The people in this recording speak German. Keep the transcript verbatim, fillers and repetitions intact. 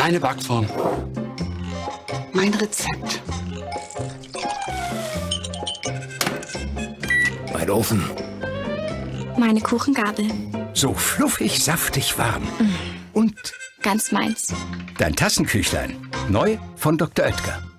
Deine Backform. Mein Rezept. Mein Ofen. Meine Kuchengabel. So fluffig, saftig, warm. Mm. Und ganz meins. dein Tassenküchlein. Neu von Doktor Oetker.